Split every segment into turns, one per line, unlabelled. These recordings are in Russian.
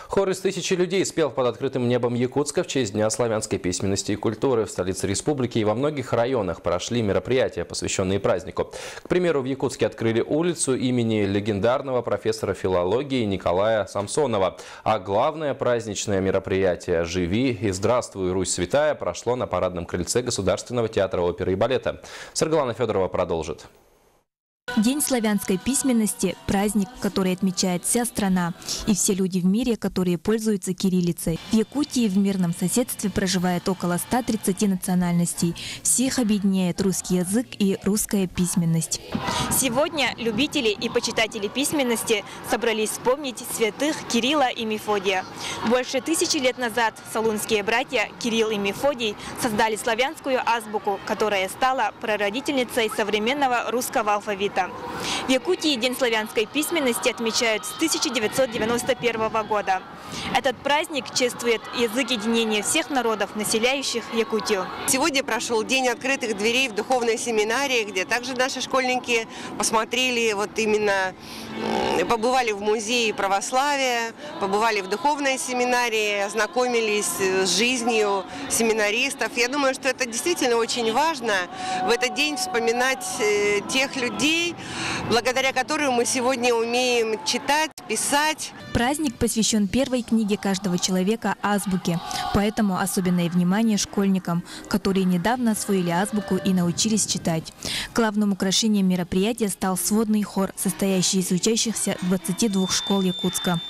Хор из 1000 людей спел под открытым небом Якутска в честь Дня славянской письменности и культуры. В столице республики и во многих районах прошли мероприятия, посвященные празднику. К примеру, в Якутске открыли улицу имени легендарного профессора филологии Николая Самсонова. А главное праздничное мероприятие «Живи и здравствуй, Русь святая» прошло на парадном крыльце Государственного театра оперы и балета. Саргалана Федорова продолжит.
День славянской письменности – праздник, который отмечает вся страна и все люди в мире, которые пользуются кириллицей. В Якутии в мирном соседстве проживает около 130 национальностей. Всех объединяет русский язык и русская письменность. Сегодня любители и почитатели письменности собрались вспомнить святых Кирилла и Мефодия. Больше 1000 лет назад салунские братья Кирилл и Мефодий создали славянскую азбуку, которая стала прародительницей современного русского алфавита. В Якутии День славянской письменности отмечают с 1991 года. Этот праздник чествует язык единения всех народов, населяющих Якутию.
Сегодня прошел день открытых дверей в духовной семинарии, где также наши школьники посмотрели, побывали в музее православия, побывали в духовной семинарии, ознакомились с жизнью семинаристов. Я думаю, что это действительно очень важно в этот день вспоминать тех людей, благодаря которым мы сегодня умеем читать, писать.
Праздник посвящен первой книге каждого человека – азбуке. Поэтому особенное внимание школьникам, которые недавно освоили азбуку и научились читать. Главным украшением мероприятия стал сводный хор, состоящий из учащихся 22 школ Якутска.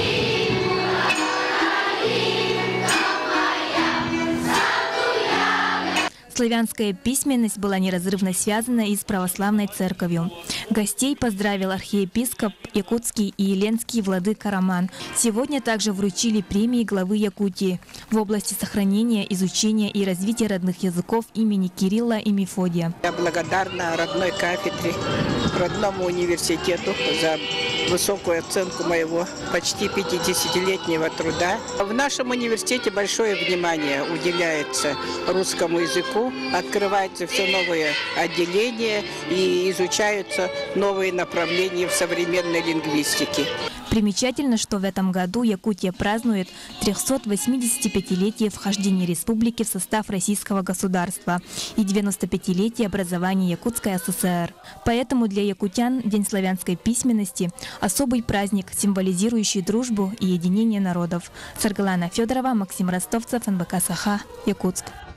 Славянская письменность была неразрывно связана и с православной церковью. Гостей поздравил архиепископ Якутский и Еленский владыка Роман. Сегодня также вручили премии главы Якутии в области сохранения, изучения и развития родных языков имени Кирилла и Мефодия.
Я благодарна родной кафедре, родному университету за высокую оценку моего почти 50-летнего труда. В нашем университете большое внимание уделяется русскому языку, открываются все новые отделения и изучаются новые направления в современной лингвистике.
Примечательно, что в этом году Якутия празднует 385-летие вхождения республики в состав российского государства и 95-летие образования Якутской ССР. Поэтому для якутян День славянской письменности – особый праздник, символизирующий дружбу и единение народов. Саргалана Федорова, Максим Ростовцев, НБК Саха, Якутск.